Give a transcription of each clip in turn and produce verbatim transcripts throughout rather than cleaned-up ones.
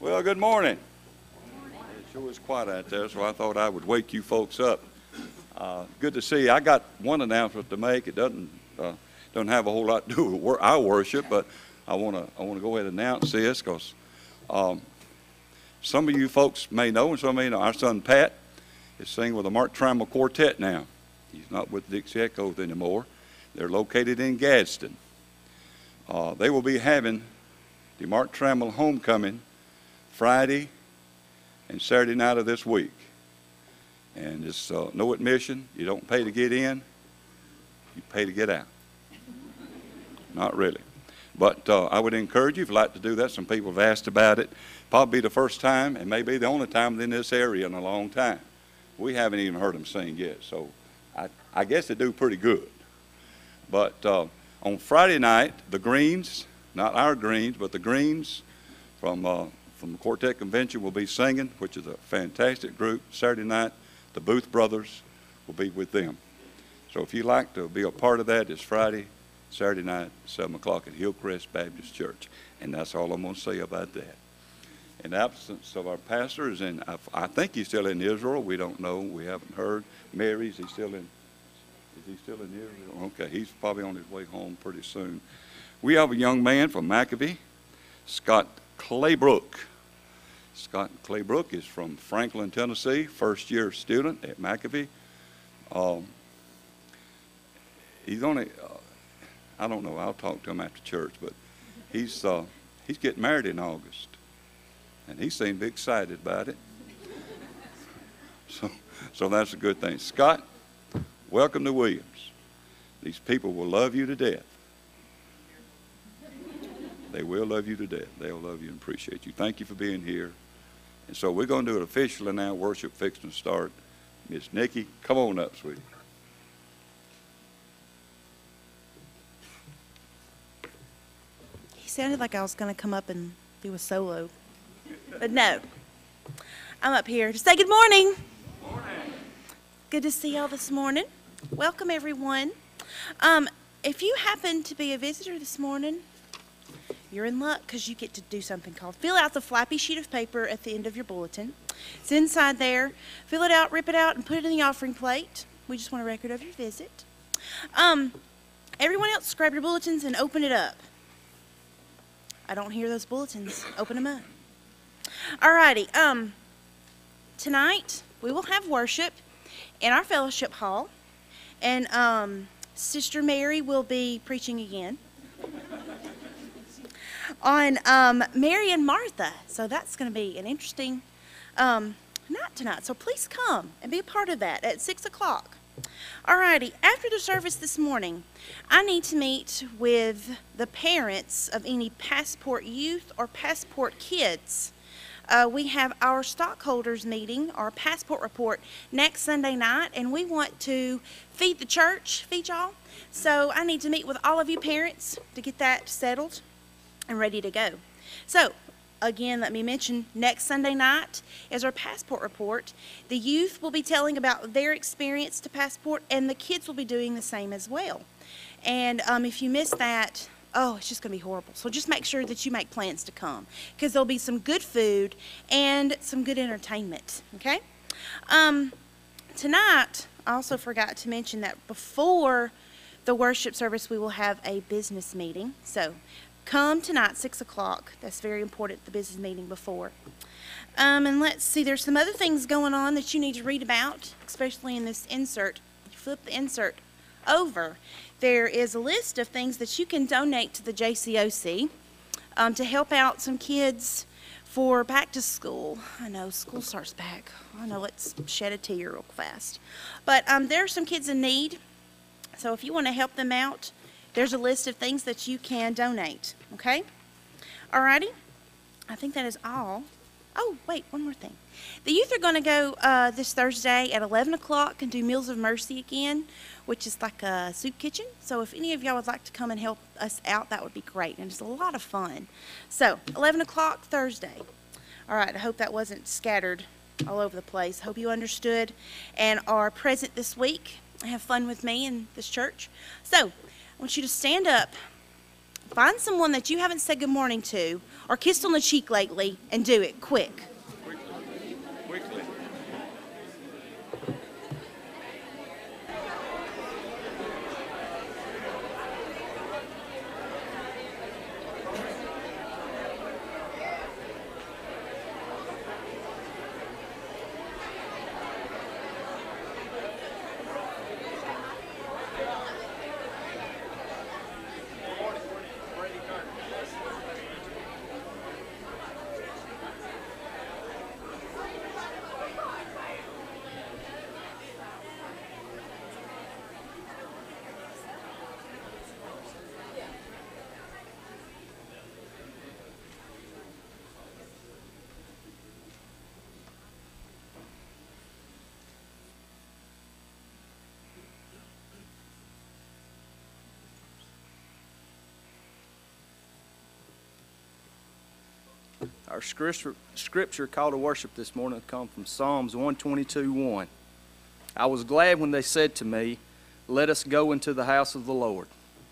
Well, good morning. It sure is quiet out there, so I thought I would wake you folks up. Uh, good to see you. I got one announcement to make. It doesn't uh, doesn't have a whole lot to do with wor- our worship, but I want to I want to go ahead and announce this because um, some of you folks may know, and some of you know, our son Pat is singing with the Mark Trammell Quartet now. He's not with Dixie Echoes anymore. They're located in Gadsden. Uh, they will be having the Mark Trammell Homecoming Friday and Saturday night of this week. And it's uh, no admission. You don't pay to get in. You pay to get out. Not really. But uh, I would encourage you, if you'd like to do that. Some people have asked about it. Probably the first time, and maybe the only time in this area in a long time. We haven't even heard them sing yet, so I, I guess they do pretty good. But uh, on Friday night, the Greens, not our Greens, but the Greens from uh, from the Quartet Convention will be singing, which is a fantastic group. Saturday night, the Booth Brothers will be with them. So if you'd like to be a part of that, it's Friday, Saturday night, seven o'clock at Hillcrest Baptist Church. And that's all I'm going to say about that. In the absence of our pastors, and I, I think he's still in Israel. We don't know. We haven't heard. Mary's, he's still in, is he still in Israel? Okay, he's probably on his way home pretty soon. We have a young man from Maccabee, Scott Claybrook. Scott Claybrook is from Franklin, Tennessee, first-year student at Maccabee. Um, he's only, uh, I don't know, I'll talk to him after church, but he's uh, he's getting married in August, and he seemed to be excited about it. so, so that's a good thing. Scott, welcome to Williams. These people will love you to death. They will love you to death. They'll love you and appreciate you. Thank you for being here. And so we're going to do it officially now. Worship fixing to start. Miss Nikki, come on up, sweetie. He sounded like I was going to come up and do a solo. But no. I'm up here to say good morning. Good morning. Good to see y'all this morning. Welcome, everyone. Um, if you happen to be a visitor this morning, you're in luck because you get to do something called fill out the flappy sheet of paper at the end of your bulletin. It's inside there. Fill it out, rip it out, and put it in the offering plate. We just want a record of your visit. Um, everyone else, grab your bulletins and open it up. I don't hear those bulletins. Open them up. All righty. Um, tonight, we will have worship in our fellowship hall. And um, Sister Mary will be preaching again on um, Mary and Martha. So that's going to be an interesting um, night tonight. So please come and be a part of that at six o'clock. Alrighty, after the service this morning, I need to meet with the parents of any Passport Youth or Passport Kids. Uh, we have our stockholders meeting, our passport report, next Sunday night, and we want to feed the church, feed y'all. So I need to meet with all of you parents to get that settled and ready to go. So, again, let me mention, next Sunday night is our passport report. The youth will be telling about their experience to passport, and the kids will be doing the same as well. And um, if you miss that, oh, it's just going to be horrible. So just make sure that you make plans to come, because there'll be some good food and some good entertainment, okay? Um, tonight, I also forgot to mention that before the worship service, we will have a business meeting. So come tonight, six o'clock. That's very important, the business meeting before. Um, and let's see, there's some other things going on that you need to read about, especially in this insert. You flip the insert over. There is a list of things that you can donate to the J C O C um, to help out some kids for back to school. I know, school starts back. I know, let's shed a tear real fast. But um, there are some kids in need, so if you want to help them out, there's a list of things that you can donate, okay? Alrighty, I think that is all. Oh, wait, one more thing. The youth are going to go uh, this Thursday at eleven o'clock and do Meals of Mercy again, which is like a soup kitchen. So if any of y'all would like to come and help us out, that would be great. And it's a lot of fun. So eleven o'clock Thursday. All right, I hope that wasn't scattered all over the place. Hope you understood and are present this week. Have fun with me in this church. So I want you to stand up Find someone that you haven't said good morning to or kissed on the cheek lately and do it quick. Quickly. Our scripture, scripture call to worship this morning comes from Psalms one twenty-two, one. I was glad when they said to me, "Let us go into the house of the Lord."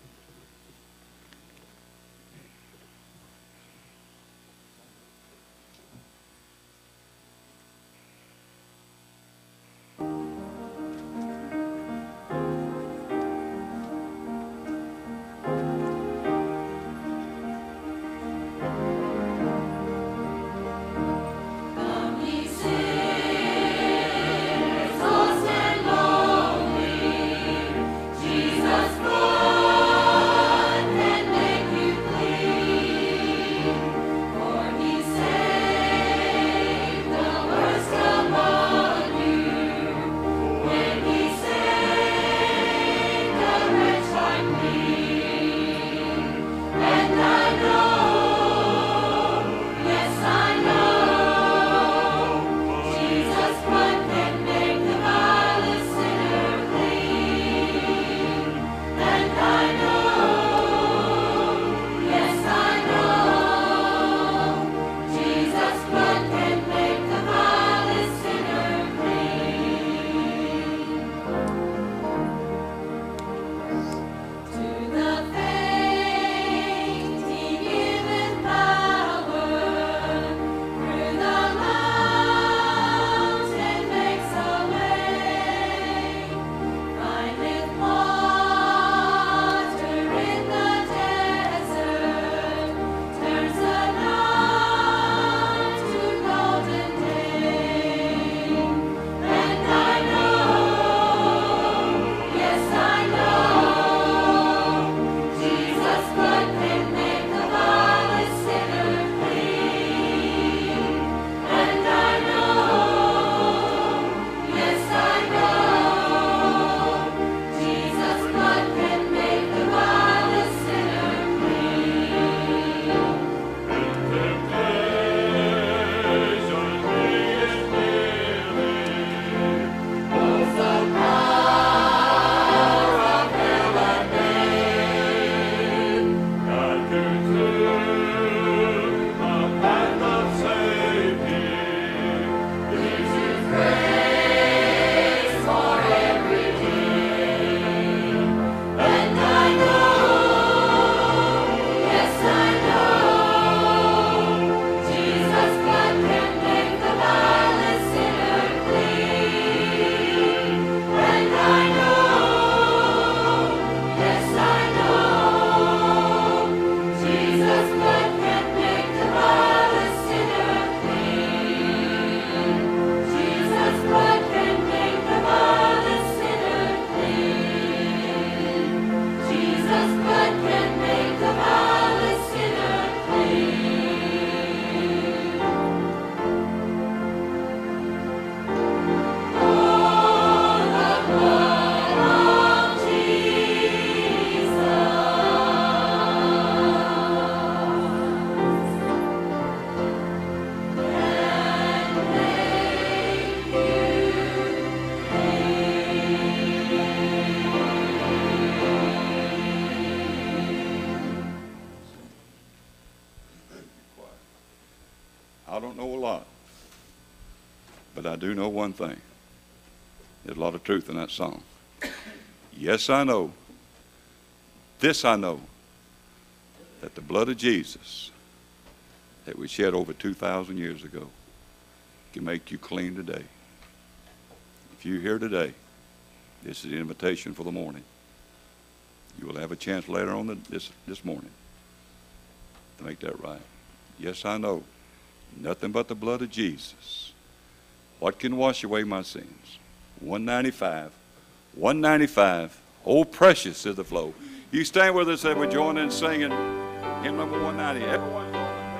I don't know a lot, but I do know one thing. There's a lot of truth in that song. Yes, I know. This I know. that the blood of Jesus that was shed over two thousand years ago can make you clean today. If you're here today, this is the invitation for the morning. You will have a chance later on the, this, this morning to make that right. Yes, I know. Nothing but the blood of Jesus. What can wash away my sins? one ninety-five. one ninety-five. Oh, precious is the flow. You stand with us and we join in singing hymn number one ninety. Everyone.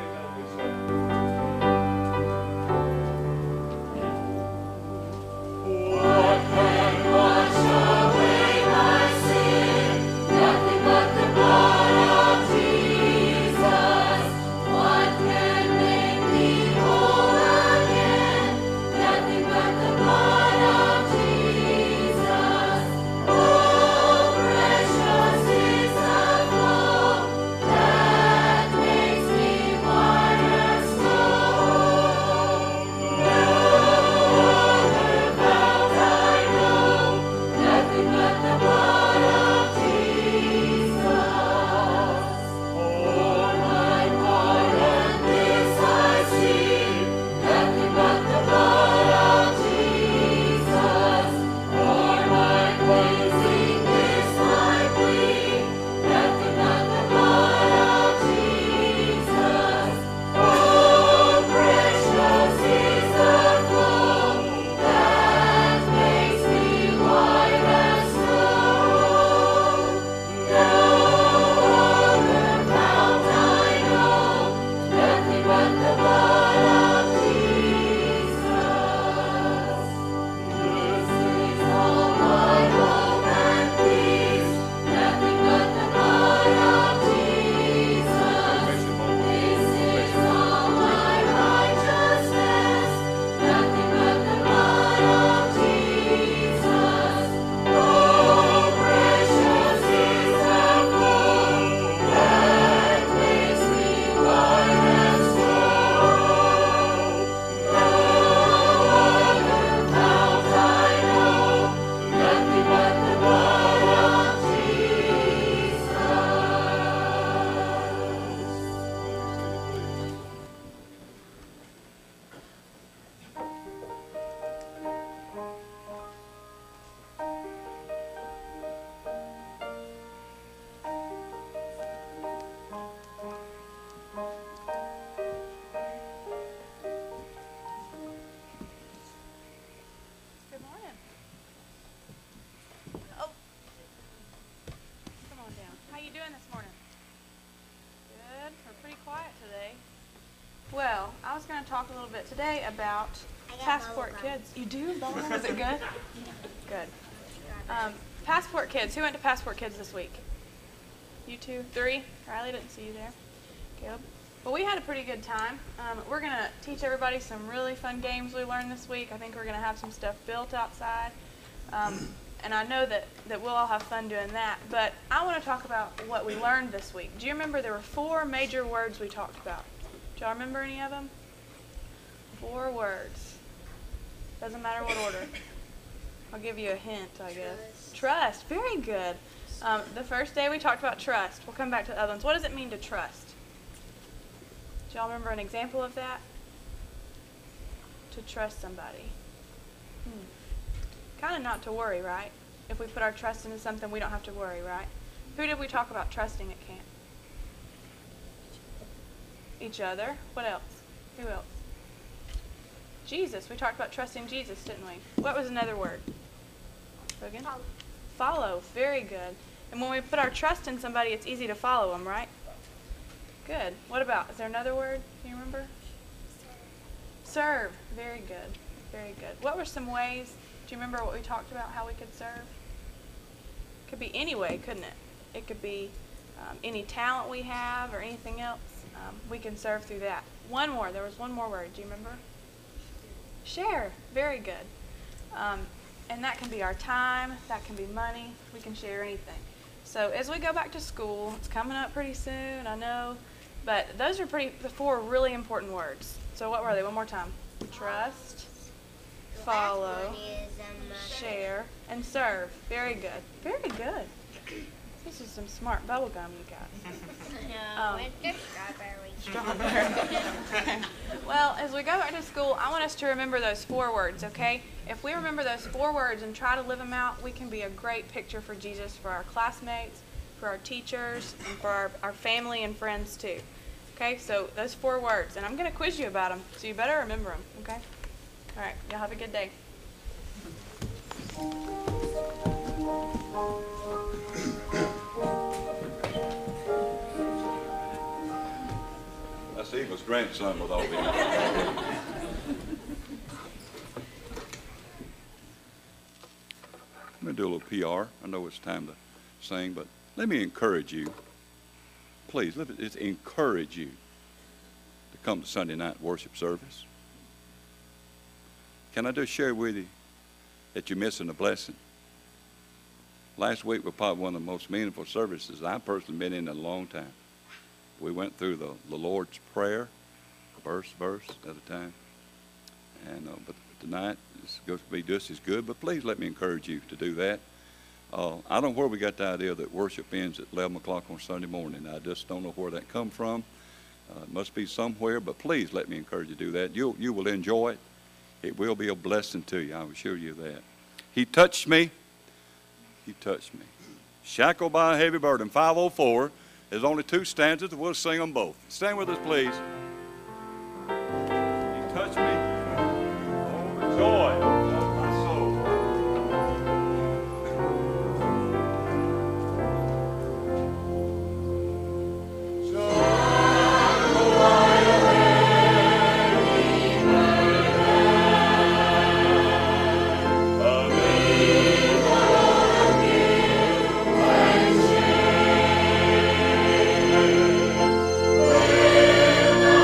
Well, I was going to talk a little bit today about Passport Kids. You do? Was it good? Good. Um, Passport Kids. Who went to Passport Kids this week? You two? Three? Riley, didn't see you there. Caleb? Well, we had a pretty good time. Um, we're going to teach everybody some really fun games we learned this week. I think we're going to have some stuff built outside. Um, and I know that, that we'll all have fun doing that. But I want to talk about what we learned this week. Do you remember there were four major words we talked about? Do y'all remember any of them? Four words. Doesn't matter what order. I'll give you a hint, I guess. Trust. Trust. Very good. Um, the first day we talked about trust. We'll come back to the other ones. What does it mean to trust? Do y'all remember an example of that? To trust somebody. Hmm. Kind of not to worry, right? If we put our trust into something, we don't have to worry, right? Who did we talk about trusting at camp? Each other. What else? Who else? Jesus. We talked about trusting Jesus, didn't we? What was another word? Logan? Follow. Follow. Very good. And when we put our trust in somebody, it's easy to follow them, right? Good. What about? Is there another word? Can you remember? Serve. Serve. Very good. Very good. What were some ways? Do you remember what we talked about, how we could serve? Could be any way, couldn't it? It could be um, any talent we have or anything else. Um, we can serve through that. One more. There was one more word. Do you remember? Share. Very good. Um, and that can be our time. That can be money. We can share anything. So as we go back to school, it's coming up pretty soon, I know. But those are pretty the four really important words. So what were they? One more time. Trust, follow, share, and serve. Very good. Very good. This is some smart bubble gum you got. No, Um, it's just strawberry. Well, as we go back to school, I want us to remember those four words, okay? If we remember those four words and try to live them out, we can be a great picture for Jesus for our classmates, for our teachers, and for our, our family and friends too. Okay, so those four words, and I'm going to quiz you about them, so you better remember them, okay? All right, y'all have a good day. That's Eva's grandson with all these. I'm going to do a little P R. I know it's time to sing, but let me encourage you. Please, let me just encourage you to come to Sunday night worship service. Can I just share with you that you're missing a blessing? Last week was probably one of the most meaningful services I've personally been in in a long time. We went through the, the Lord's Prayer, verse, verse at a time. And uh, but tonight it's going to be just as good, but please let me encourage you to do that. Uh, I don't know where we got the idea that worship ends at eleven o'clock on Sunday morning. I just don't know where that come from. Uh, it must be somewhere, but please let me encourage you to do that. You, you will enjoy it. It will be a blessing to you, I will assure you that. He touched me. He touched me. Shackled by a heavy burden, five oh four. There's only two stanzas, and we'll sing them both. Stand with us, please. He touched me. Oh, the joy of my soul. Thank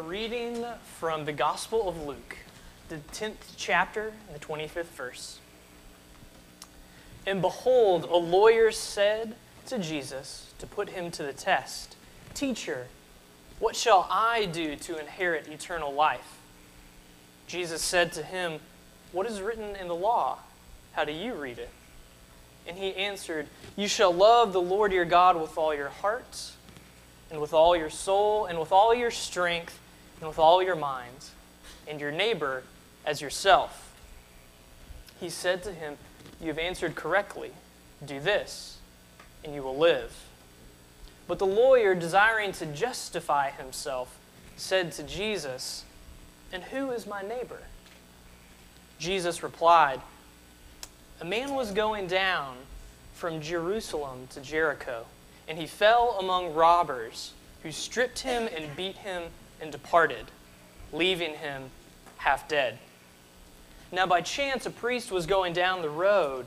reading from the Gospel of Luke, the tenth chapter and the twenty-fifth verse. And behold, a lawyer said to Jesus to put him to the test, "Teacher, what shall I do to inherit eternal life?" Jesus said to him, "What is written in the law? How do you read it?" And he answered, "You shall love the Lord your God with all your heart, and with all your soul, and with all your strength, and with all your mind, and your neighbor as yourself." He said to him, "You have answered correctly. Do this, and you will live." But the lawyer, desiring to justify himself, said to Jesus, "And who is my neighbor?" Jesus replied, "A man was going down from Jerusalem to Jericho, and he fell among robbers, who stripped him and beat him and departed, leaving him half dead. Now by chance a priest was going down the road,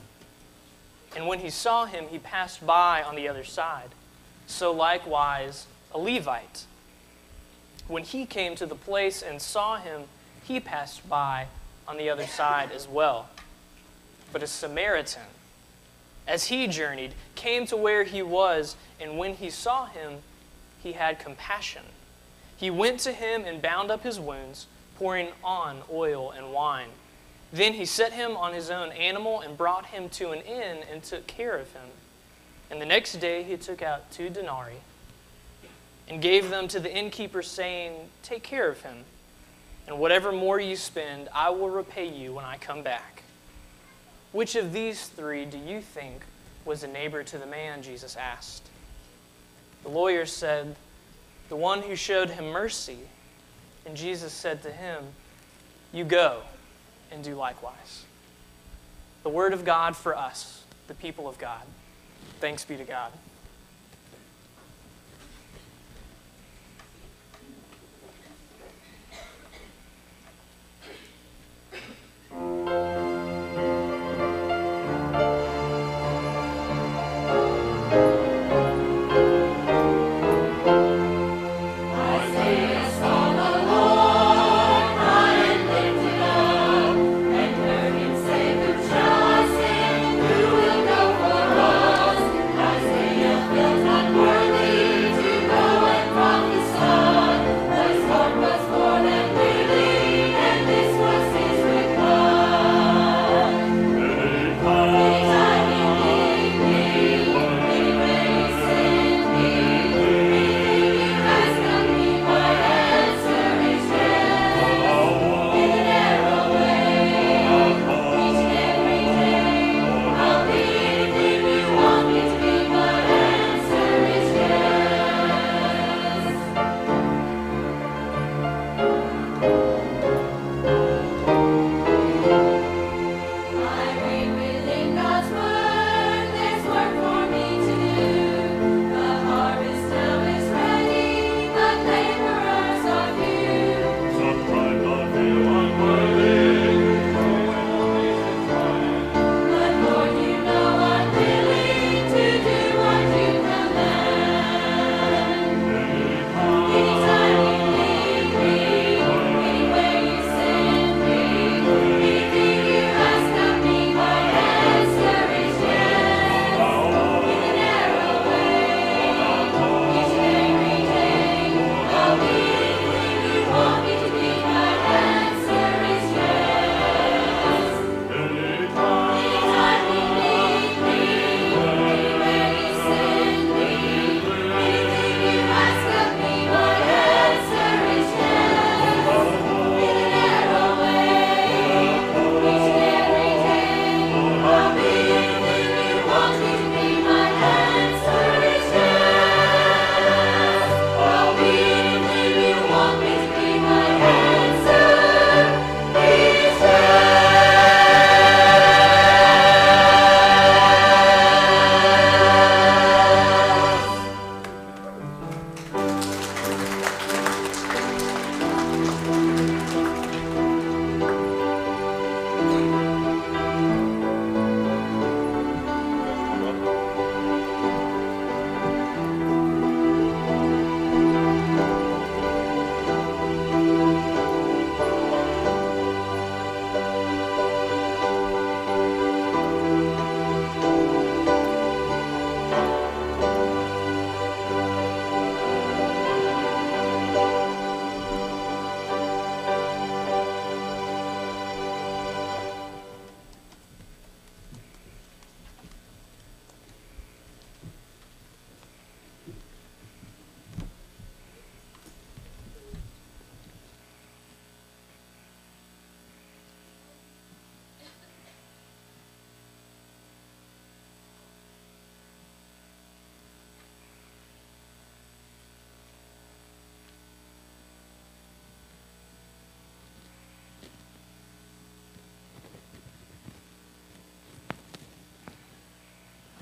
and when he saw him, he passed by on the other side. So likewise a Levite. When he came to the place and saw him, he passed by on the other side as well. But a Samaritan, as he journeyed, came to where he was, and when he saw him, he had compassion. He went to him and bound up his wounds, pouring on oil and wine. Then he set him on his own animal and brought him to an inn and took care of him. And the next day he took out two denarii and gave them to the innkeeper, saying, 'Take care of him, and whatever more you spend, I will repay you when I come back.' Which of these three do you think was a neighbor to the man?" Jesus asked. The lawyer said, "The one who showed him mercy." And Jesus said to him, "You go and do likewise." The word of God for us, the people of God. Thanks be to God. Say, "Trust in who will go for us." Isaiah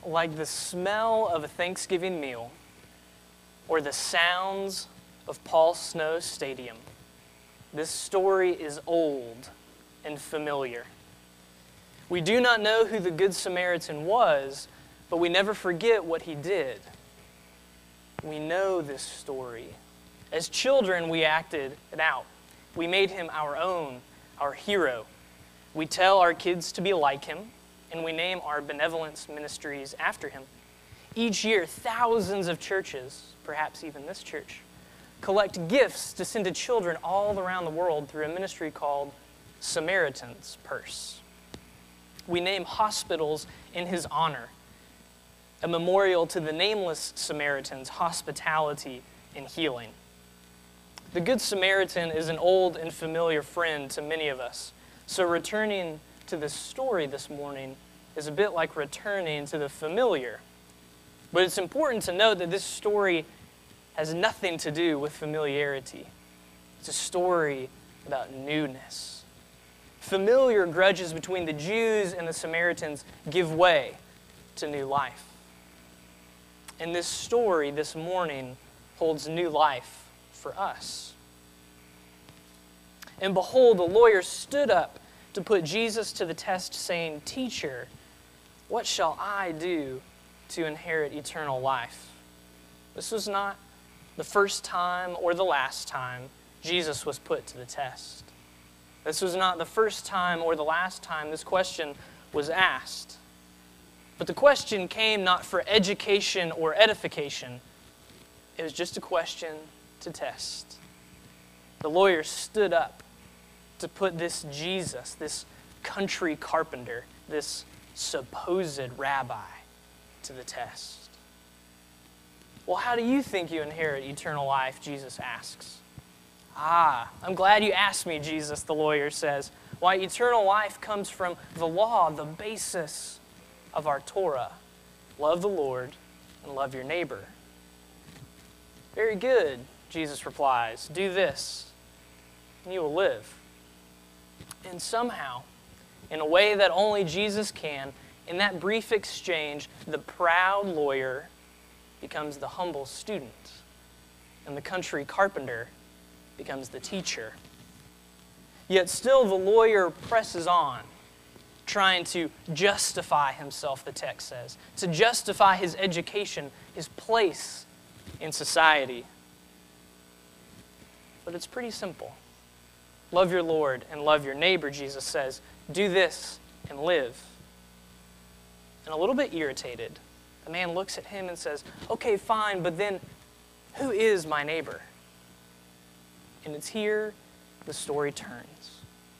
like the smell of a Thanksgiving meal or the sounds of Paul Snow's stadium, this story is old and familiar. We do not know who the Good Samaritan was, but we never forget what he did. We know this story. As children, we acted it out. We made him our own, our hero. We tell our kids to be like him, and we name our benevolence ministries after him. Each year, thousands of churches, perhaps even this church, collect gifts to send to children all around the world through a ministry called Samaritan's Purse. We name hospitals in his honor, a memorial to the nameless Samaritan's hospitality and healing. The Good Samaritan is an old and familiar friend to many of us, so returning to this story this morning is a bit like returning to the familiar. But it's important to note that this story has nothing to do with familiarity. It's a story about newness. Familiar grudges between the Jews and the Samaritans give way to new life. And this story this morning holds new life for us. And behold, the lawyer stood up to put Jesus to the test, saying, "Teacher, what shall I do to inherit eternal life?" This was not the first time or the last time Jesus was put to the test. This was not the first time or the last time this question was asked. But the question came not for education or edification. It was just a question to test. The lawyer stood up to put this Jesus, this country carpenter, this supposed rabbi, to the test. Well, how do you think you inherit eternal life? Jesus asks. Ah, I'm glad you asked me, Jesus, the lawyer says. Why, eternal life comes from the law, the basis of our Torah. Love the Lord and love your neighbor. Very good, Jesus replies. Do this, and you will live. And somehow, in a way that only Jesus can, in that brief exchange, the proud lawyer becomes the humble student, and the country carpenter becomes the teacher. Yet still the lawyer presses on, trying to justify himself, the text says, to justify his education, his place in society. But it's pretty simple. Love your Lord and love your neighbor, Jesus says. Do this and live. And a little bit irritated, the man looks at him and says, okay, fine, but then who is my neighbor? And it's here the story turns.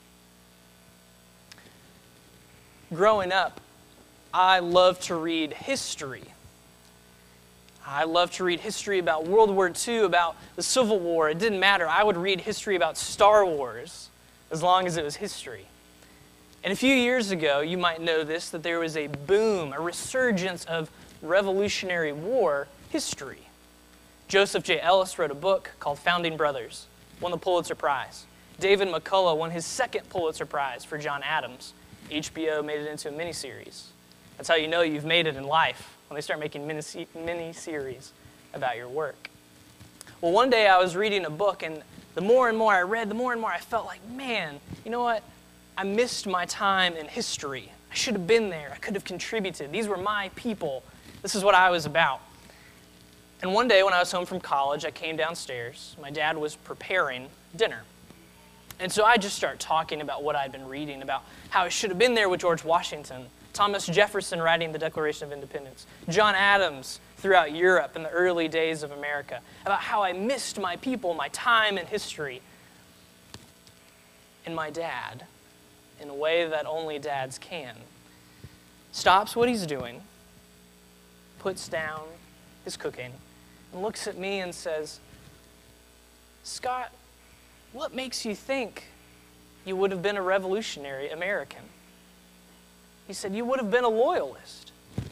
Growing up, I loved to read history. I loved to read history about World War Two, about the Civil War. It didn't matter. I would read history about Star Wars as long as it was history. And a few years ago, you might know this, that there was a boom, a resurgence of Revolutionary War history. Joseph J. Ellis wrote a book called Founding Brothers, won the Pulitzer Prize. David McCullough won his second Pulitzer Prize for John Adams. H B O made it into a miniseries. That's how you know you've made it in life, when they start making mini-series about your work. Well, one day I was reading a book, and the more and more I read, the more and more I felt like, man, you know what? I missed my time in history. I should have been there. I could have contributed. These were my people. This is what I was about. And one day when I was home from college, I came downstairs. My dad was preparing dinner. And so I just started talking about what I'd been reading, about how I should have been there with George Washington, Thomas Jefferson writing the Declaration of Independence, John Adams throughout Europe in the early days of America, about how I missed my people, my time in history. And my dad, in a way that only dads can, stops what he's doing, puts down his cooking, and looks at me and says, Scott, what makes you think you would have been a revolutionary American? He said, you would have been a loyalist.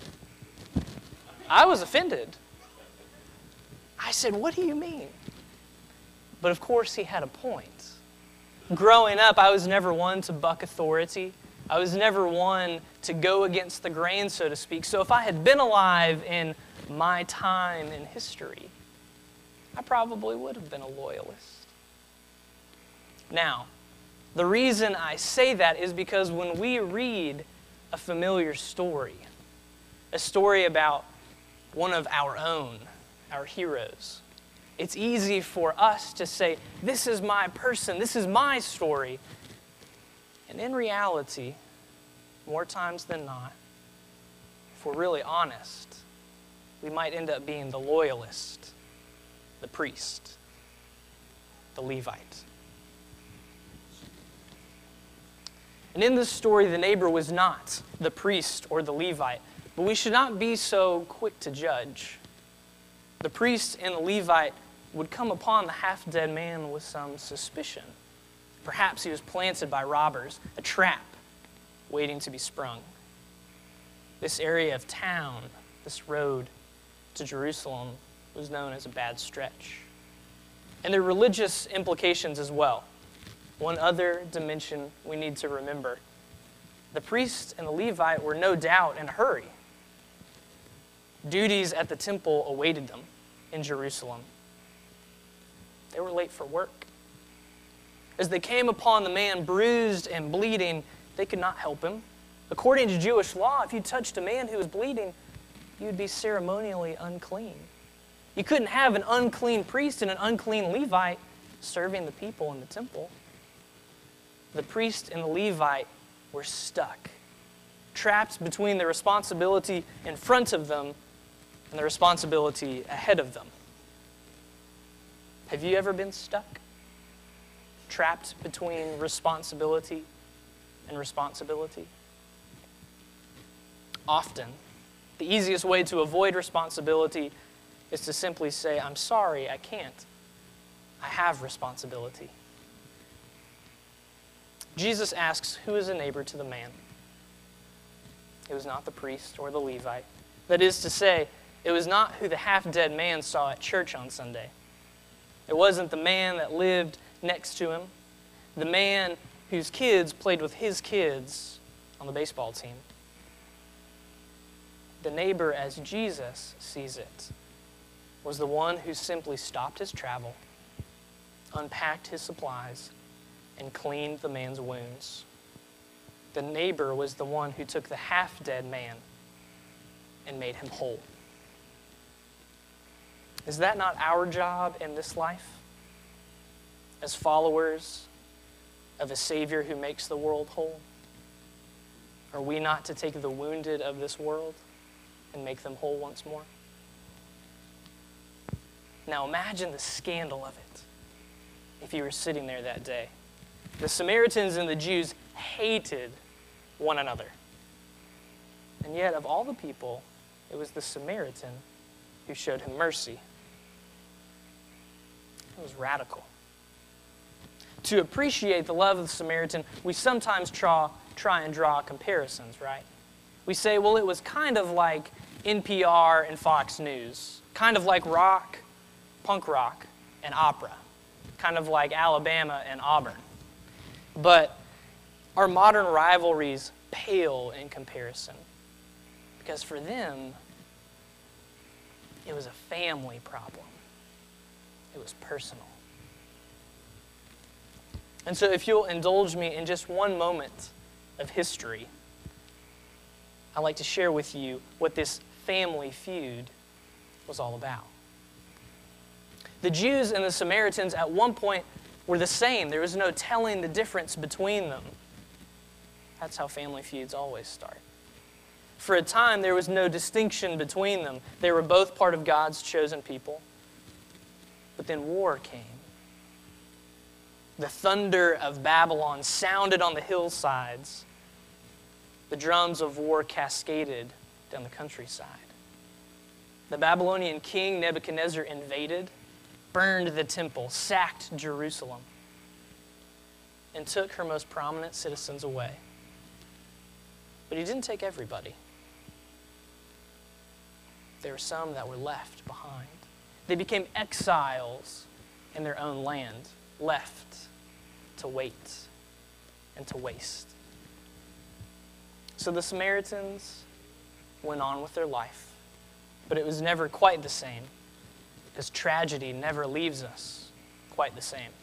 I was offended. I said, what do you mean? But of course he had a point. Growing up, I was never one to buck authority. I was never one to go against the grain, so to speak. So if I had been alive in my time in history, I probably would have been a loyalist. Now, the reason I say that is because when we read a familiar story, a story about one of our own, our heroes, it's easy for us to say, this is my person, this is my story. And in reality, more times than not, if we're really honest, we might end up being the loyalist, the priest, the Levite. And in this story, the neighbor was not the priest or the Levite, but we should not be so quick to judge. The priest and the Levite would come upon the half-dead man with some suspicion. Perhaps he was planted by robbers, a trap waiting to be sprung. This area of town, this road to Jerusalem, was known as a bad stretch. And there are religious implications as well. One other dimension we need to remember. The priest and the Levite were no doubt in a hurry. Duties at the temple awaited them in Jerusalem. They were late for work. As they came upon the man bruised and bleeding, they could not help him. According to Jewish law, if you touched a man who was bleeding, you would be ceremonially unclean. You couldn't have an unclean priest and an unclean Levite serving the people in the temple. The priest and the Levite were stuck, trapped between the responsibility in front of them and the responsibility ahead of them. Have you ever been stuck? Trapped between responsibility and responsibility? Often, the easiest way to avoid responsibility is to simply say, I'm sorry, I can't. I have responsibility. Jesus asks, who is a neighbor to the man? It was not the priest or the Levite. That is to say, it was not who the half-dead man saw at church on Sunday. It wasn't the man that lived next to him, the man whose kids played with his kids on the baseball team. The neighbor, as Jesus sees it, was the one who simply stopped his travel, unpacked his supplies, and cleaned the man's wounds. The neighbor was the one who took the half-dead man and made him whole. Is that not our job in this life? As followers of a Savior who makes the world whole? Are we not to take the wounded of this world and make them whole once more? Now imagine the scandal of it if you were sitting there that day. The Samaritans and the Jews hated one another. And yet, of all the people, it was the Samaritan who showed him mercy. It was radical. To appreciate the love of the Samaritan, we sometimes try, try and draw comparisons, right? We say, well, it was kind of like N P R and Fox News, kind of like rock, punk rock, and opera, kind of like Alabama and Auburn. But our modern rivalries pale in comparison, because for them, it was a family problem. It was personal. And so if you'll indulge me in just one moment of history, I'd like to share with you what this family feud was all about. The Jews and the Samaritans at one point were the same. There was no telling the difference between them. That's how family feuds always start. For a time, there was no distinction between them. They were both part of God's chosen people. But then war came. The thunder of Babylon sounded on the hillsides. The drums of war cascaded down the countryside. The Babylonian king Nebuchadnezzar invaded, burned the temple, sacked Jerusalem, and took her most prominent citizens away. But he didn't take everybody. There were some that were left behind. They became exiles in their own land, left to wait and to waste. So the Samaritans went on with their life, but it was never quite the same, because tragedy never leaves us quite the same.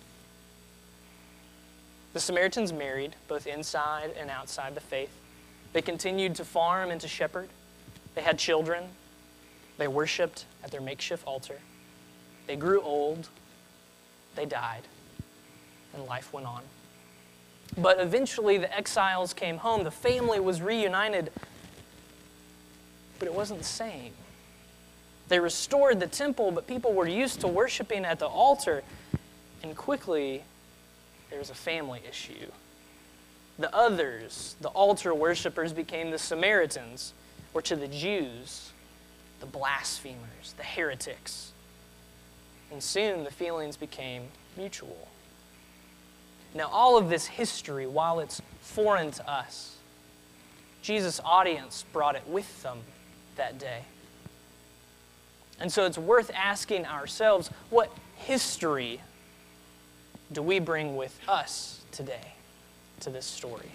The Samaritans married, both inside and outside the faith. They continued to farm and to shepherd. They had children. They worshiped at their makeshift altar. They grew old. They died. And life went on. But eventually the exiles came home. The family was reunited. But it wasn't the same. They restored the temple, but people were used to worshiping at the altar. And quickly, there was a family issue. The others, the altar worshipers, became the Samaritans, or to the Jews, the blasphemers, the heretics. And soon the feelings became mutual. Now, all of this history, while it's foreign to us, Jesus' audience brought it with them that day. And so it's worth asking ourselves, what history do we bring with us today to this story?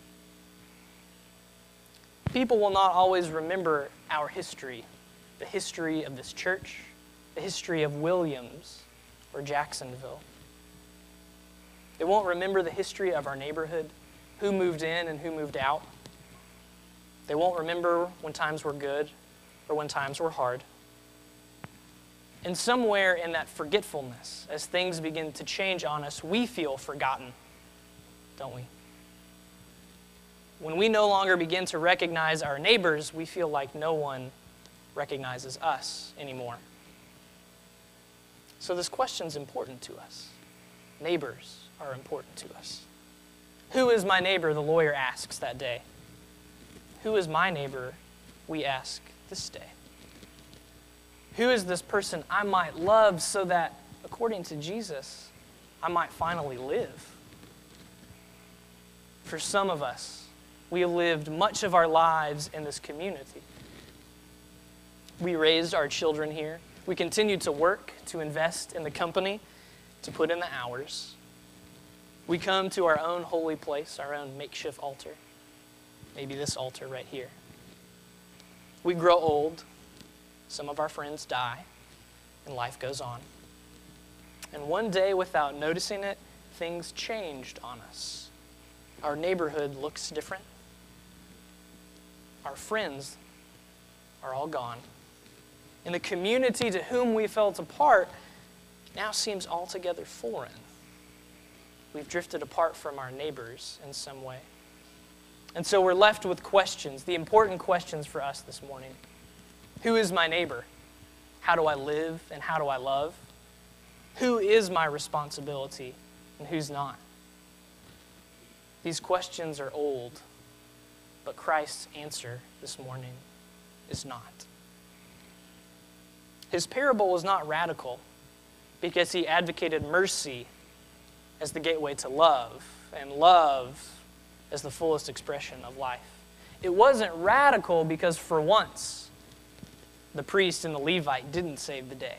People will not always remember our history, the history of this church, the history of Williams or Jacksonville. They won't remember the history of our neighborhood, who moved in and who moved out. They won't remember when times were good or when times were hard. And somewhere in that forgetfulness, as things begin to change on us, we feel forgotten, don't we? When we no longer begin to recognize our neighbors, we feel like no one recognizes us anymore. So this question's important to us. Neighbors are important to us. Who is my neighbor, the lawyer asks that day. Who is my neighbor, we ask this day. Who is this person I might love so that, according to Jesus, I might finally live? For some of us, we have lived much of our lives in this community. We raised our children here. We continue to work, to invest in the company, to put in the hours. We come to our own holy place, our own makeshift altar. Maybe this altar right here. We grow old. Some of our friends die, and life goes on. And one day, without noticing it, things changed on us. Our neighborhood looks different. Our friends are all gone. And the community to whom we felt a part now seems altogether foreign. We've drifted apart from our neighbors in some way. And so we're left with questions, the important questions for us this morning. Who is my neighbor? How do I live and how do I love? Who is my responsibility and who's not? These questions are old, but Christ's answer this morning is not. His parable was not radical because he advocated mercy as the gateway to love, and love as the fullest expression of life. It wasn't radical because for once, the priest and the Levite didn't save the day.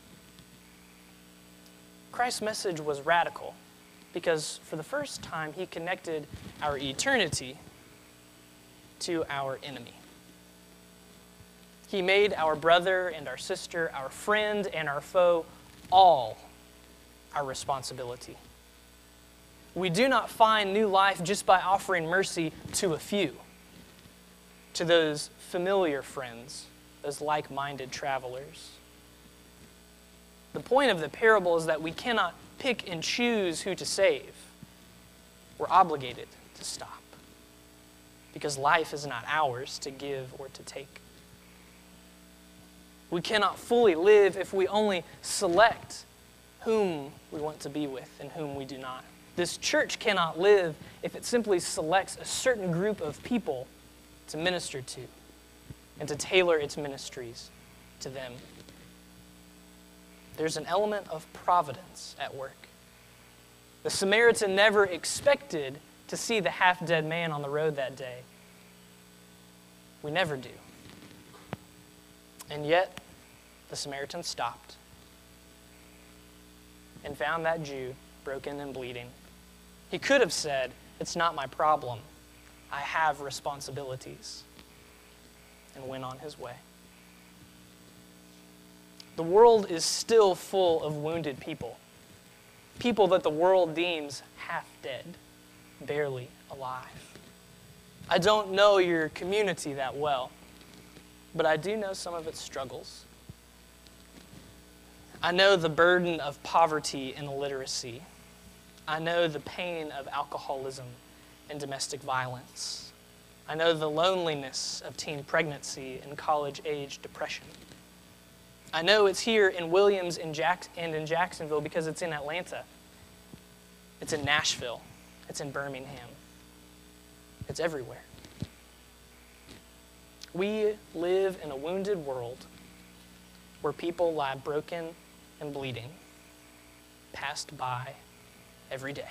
Christ's message was radical because for the first time he connected our eternity to our enemy. He made our brother and our sister, our friend and our foe, all our responsibility. We do not find new life just by offering mercy to a few, to those familiar friends, those like-minded travelers. The point of the parable is that we cannot pick and choose who to save. We're obligated to stop because life is not ours to give or to take. We cannot fully live if we only select whom we want to be with and whom we do not. This church cannot live if it simply selects a certain group of people to minister to and to tailor its ministries to them. There's an element of providence at work. The Samaritan never expected to see the half-dead man on the road that day. We never do. And yet, the Samaritan stopped and found that Jew broken and bleeding. He could have said, "It's not my problem. I have responsibilities, and went on his way. The world is still full of wounded people, people that the world deems half dead, barely alive. I don't know your community that well, but I do know some of its struggles. I know the burden of poverty and illiteracy. I know the pain of alcoholism and domestic violence. I know the loneliness of teen pregnancy and college-age depression. I know it's here in Williams and, Jack- and in Jacksonville because it's in Atlanta. It's in Nashville. It's in Birmingham. It's everywhere. We live in a wounded world where people lie broken and bleeding, passed by every day.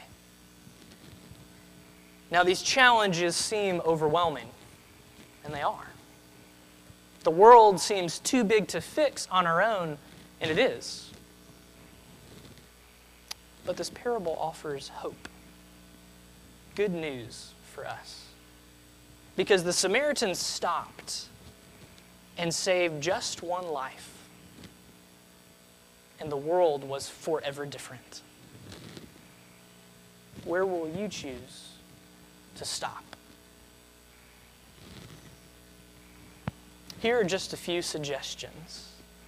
Now, these challenges seem overwhelming, and they are. The world seems too big to fix on our own, and it is. But this parable offers hope, good news for us. Because the Samaritans stopped and saved just one life, and the world was forever different. Where will you choose to stop? Here are just a few suggestions.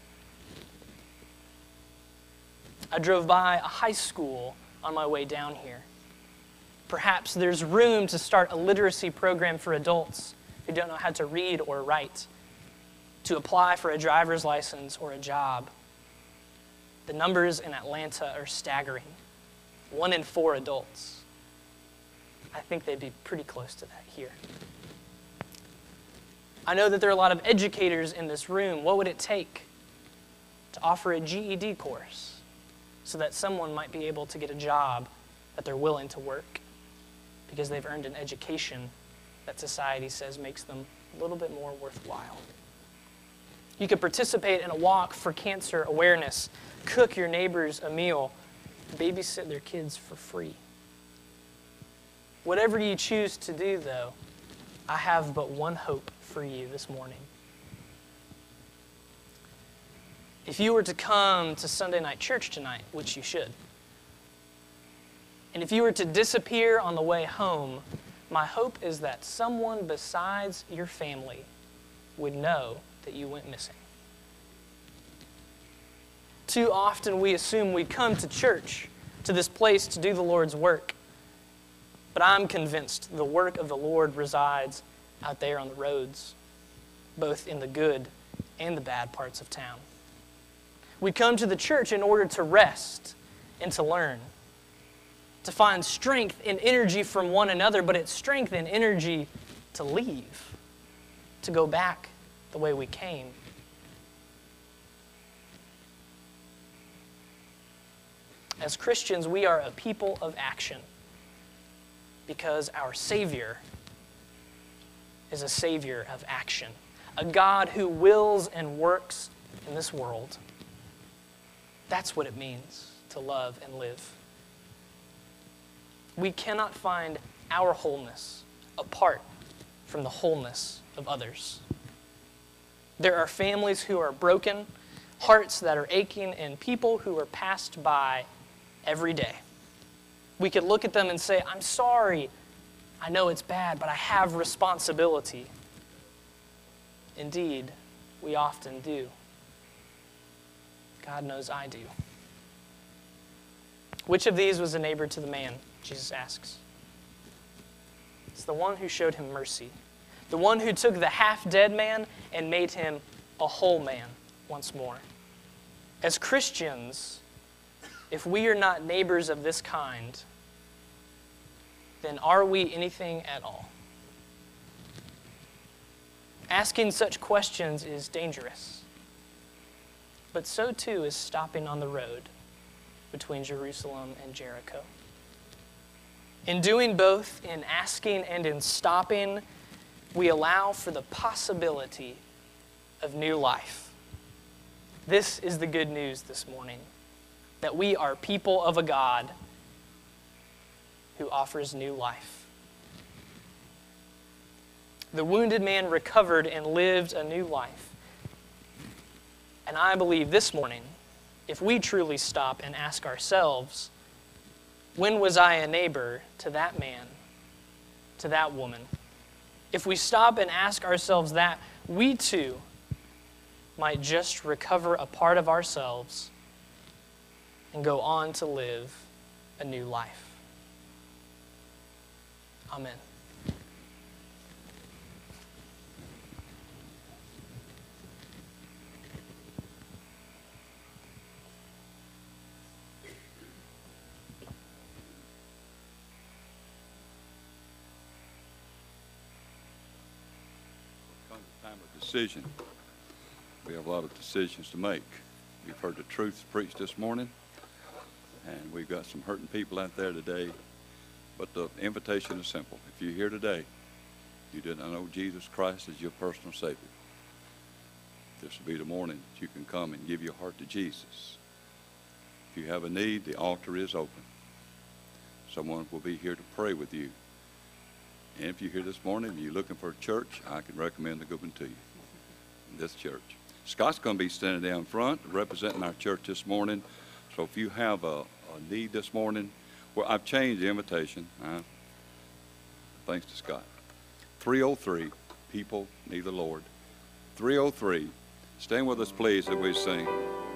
I drove by a high school on my way down here. Perhaps there's room to start a literacy program for adults who don't know how to read or write, to apply for a driver's license or a job. The numbers in Atlanta are staggering. One in four adults. I think they'd be pretty close to that here. I know that there are a lot of educators in this room. What would it take to offer a G E D course so that someone might be able to get a job that they're willing to work because they've earned an education that society says makes them a little bit more worthwhile? You could participate in a walk for cancer awareness, cook your neighbors a meal, babysit their kids for free. Whatever you choose to do, though, I have but one hope for you this morning. If you were to come to Sunday night church tonight, which you should, and if you were to disappear on the way home, my hope is that someone besides your family would know that you went missing. Too often we assume we come to church, to this place to do the Lord's work. But I'm convinced the work of the Lord resides out there on the roads, both in the good and the bad parts of town. We come to the church in order to rest and to learn, to find strength and energy from one another, but it's strength and energy to leave, to go back the way we came. As Christians, we are a people of action because our Savior is a Savior of action, a God who wills and works in this world. That's what it means to love and live. We cannot find our wholeness apart from the wholeness of others. There are families who are broken, hearts that are aching, and people who are passed by every day. We could look at them and say, I'm sorry, I know it's bad, but I have responsibility. Indeed, we often do. God knows I do. Which of these was a neighbor to the man? Jesus asks. It's the one who showed him mercy. The one who took the half-dead man and made him a whole man once more. As Christians, if we are not neighbors of this kind, then are we anything at all? Asking such questions is dangerous, but so too is stopping on the road between Jerusalem and Jericho. In doing both, in asking and in stopping, we allow for the possibility of new life. This is the good news this morning, that we are people of a God who offers new life. The wounded man recovered and lived a new life. And I believe this morning, if we truly stop and ask ourselves, when was I a neighbor to that man, to that woman? If we stop and ask ourselves that, we too might just recover a part of ourselves and go on to live a new life. Amen. Comes the time of decision. We have a lot of decisions to make. We've heard the truth preached this morning, and we've got some hurting people out there today. But the invitation is simple. If you're here today, you did not know Jesus Christ as your personal Savior, this will be the morning that you can come and give your heart to Jesus. If you have a need, the altar is open. Someone will be here to pray with you. And if you're here this morning and you're looking for a church, I can recommend a good one to you, this church. Scott's going to be standing down front representing our church this morning. So if you have a, a need this morning, well, I've changed the invitation. Uh, thanks to Scott. three oh three, people need the Lord. three oh three. Stand with us, please, as we sing.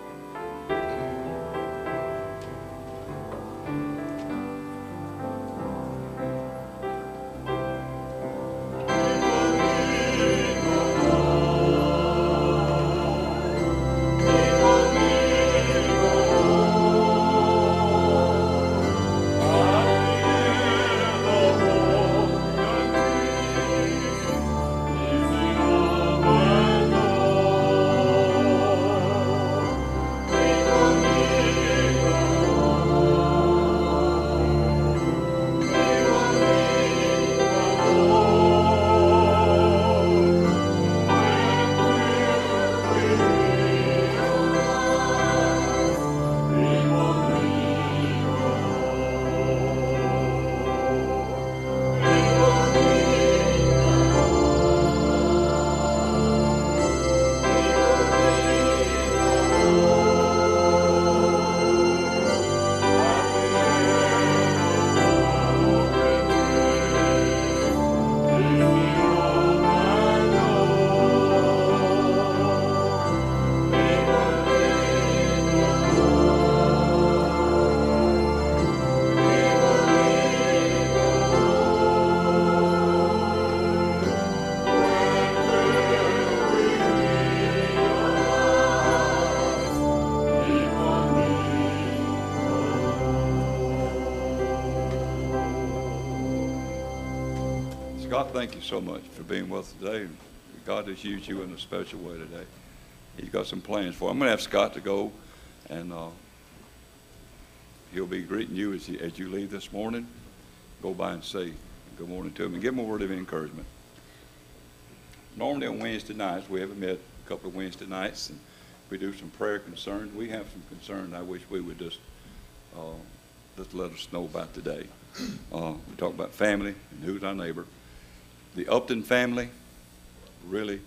Scott, thank you so much for being with us today. God has used you in a special way today. He's got some plans for you. I'm going to have Scott to go, and uh, he'll be greeting you as, he, as you leave this morning. Go by and say good morning to him and give him a word of encouragement. Normally on Wednesday nights, we haven't met a couple of Wednesday nights, and we do some prayer concerns. We have some concerns I wish we would just, uh, just let us know about today. Uh, we talk about family and who's our neighbor. The Upton family really,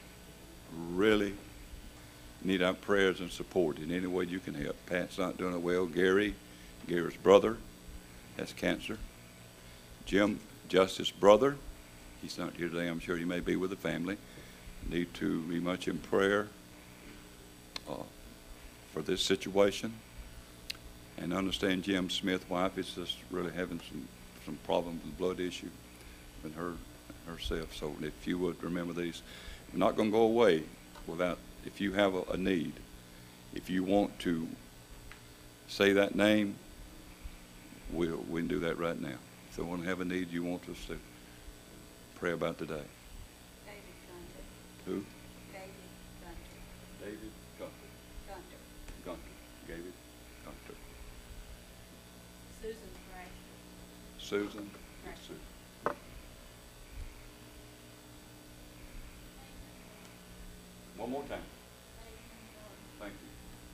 really need our prayers and support in any way you can help. Pat's not doing it well. Gary, Gary's brother has cancer. Jim, Justice's brother, he's not here today. I'm sure he may be with the family. Need to be much in prayer uh, for this situation. And understand Jim Smith's wife is just really having some, some problems with blood issue with her herself. So if you would remember these, we're not going to go away without, if you have a, a need, if you want to say that name, we'll, we can do that right now. If someone have a need you want us to pray about today. David Gunter. Who? David Gunter. David Gunter. Gunter. Gunter. David Gunter. Susan Gray. Susan. Right. Susan. One more time. Thank you.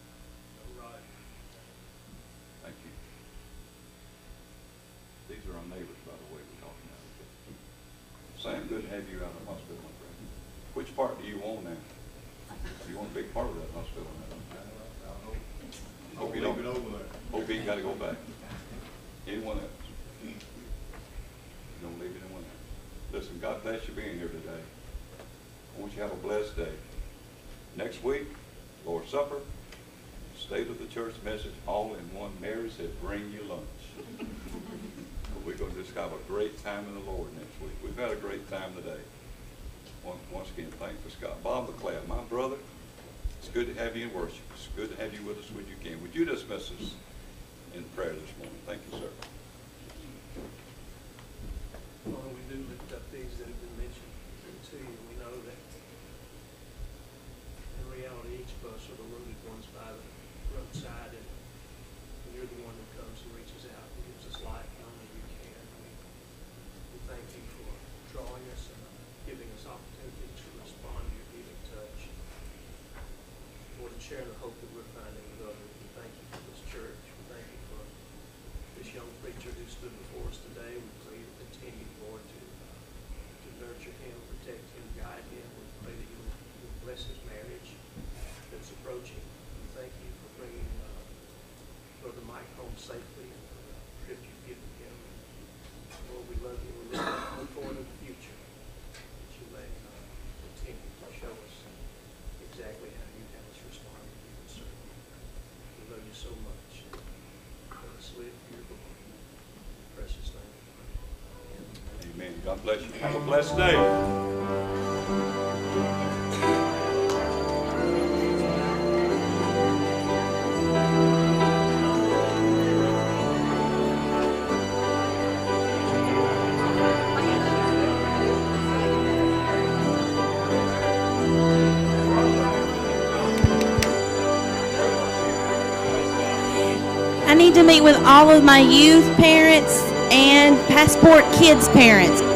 Thank you. These are our neighbors, by the way, we're talking about. Sam, good to have you out of the hospital, my friend. Which part do you want now? You want to be part of that hospital now? Hope you don't. Hope you ain't got to go back. Anyone else? Don't leave anyone else. Listen, God bless you being here today. I want you to have a blessed day. Next week, Lord's Supper, State of the Church message, all in one. Mary said, bring you lunch. We're going to just have a great time in the Lord next week. We've had a great time today. Once, once again, thanks for Scott. Bob McLeod, my brother, it's good to have you in worship. It's good to have you with us when you can. Would you dismiss us in prayer this morning? Thank you, sir. Lord, we do lift up these that have been mentioned to you. We know that in reality, each of us are the wounded ones by the roadside, and you're the one that comes and reaches out and gives us life, and only you can. We, we thank you for drawing us and giving us opportunity to respond to your healing touch. Lord, and sharing the hope that we're finding with others. We thank you for this church. We thank you for this young preacher who stood before us today. We pray to continue, Lord, to, to nurture him, protect him, guide him. We pray that you will you will bless his marriage that's approaching. We thank you for bringing uh, Brother Mike home safely and for the trip you've given him. Lord, we love you. We look, look forward to the future, that you may uh, continue to show us exactly how you have us respond to you and serve you. We love you so much. Let us live for your glory. In precious name we pray. Amen. God bless you. Have a blessed day. I need to meet with all of my youth parents and Passport Kids parents.